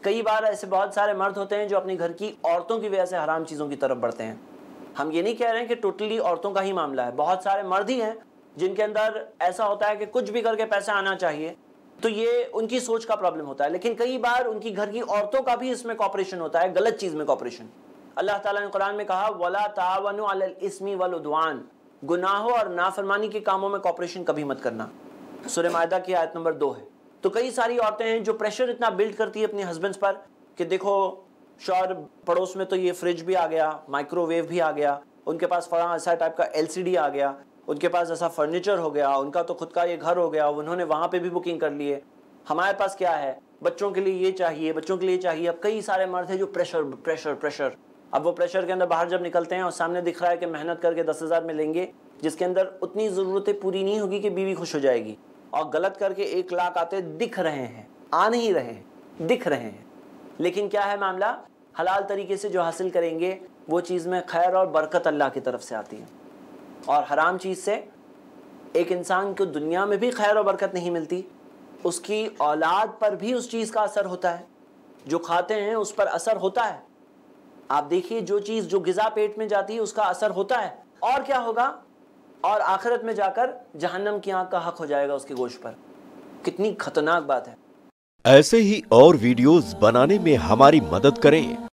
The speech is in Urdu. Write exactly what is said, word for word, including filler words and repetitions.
کئی بار ایسے بہت سارے مرد ہوتے ہیں جو اپنے گھر کی عورتوں کی وجہ سے حرام چیزوں کی طرف بڑھتے ہیں. ہم یہ نہیں کہہ رہے ہیں کہ ٹوٹلی عورتوں کا ہی معاملہ ہے، بہت سارے مرد ہی ہیں جن کے اندر ایسا ہوتا ہے کہ کچھ بھی کر کے پیسہ آنا چاہیے، تو یہ ان کی سوچ کا پرابلم ہوتا ہے. لیکن کئی بار ان کی گھر کی عورتوں کا بھی اس میں کوپریشن ہوتا ہے، غلط چیز میں کوپریشن. اللہ تعالیٰ نے قرآن میں کہا وَلَا تَعَاوَنُوا عَلَى الْإِثْمِ وَالْعُدْوَانِ، گناہوں اور نافرمانی کے کاموں میں کوپریشن کبھی مت کرنا. سورہ مائدہ کی آیت نمبر دو ہے. تو کئی ساری عورتیں ہیں جو پریشر اتنا بلڈ کرتی ہے اپنے ہسبینڈز پر کہ دیکھو شوہر پڑوس میں تو یہ فریج بھی آ گیا، مائکرو ویو بھی آ گیا، ان کے پاس فلاں ایسا ٹائپ کا ایل سی ڈی آ گیا، ان کے پاس ایسا فرنیچر ہو گیا، ان کا تو خود کا یہ گھر ہو گیا، انہوں نے وہاں پہ بھی بکنگ کر لی ہے. ہمارے پاس کیا ہے، بچوں کے لیے یہ چاہیے، بچوں کے لیے چاہیے. اب کئی سارے مرد ہیں جو پریشر پریشر پریشر اب وہ پریشر کے اندر باہر جب نکلتے ہیں اور سامنے دکھ رہا ہے کہ محنت کر کے دس ہزار میں لیں گے، جس کے اندر اتنی ضرورتیں پوری نہیں ہوگی کہ بیوی خوش ہو جائے گی، اور غلط کر کے ایک لاکھ آتے دکھ رہے ہیں، آ نہیں رہے ہیں، دکھ رہے ہیں. لیکن کیا ہے معاملہ، حلال طریقے سے جو حاصل کریں گے وہ چیز میں خیر اور برکت اللہ کی طرف سے آتی ہے. اور حرام چیز سے ایک انسان کو دنیا میں بھی خیر اور برکت نہیں ملتی، اس کی اولاد پر بھی اس چیز کا اثر ہوتا ہے، جو کھاتے ہیں اس پر اثر ہوتا ہے. آپ دیکھیے جو چیز جو غذا پیٹ میں جاتی ہے اس کا اثر ہوتا ہے، اور کیا ہوگا، اور آخرت میں جا کر جہنم کی آگ کا حق ہو جائے گا اس کے گوشت پر. کتنی خطرناک بات ہے. ایسے ہی اور ویڈیوز بنانے میں ہماری مدد کریں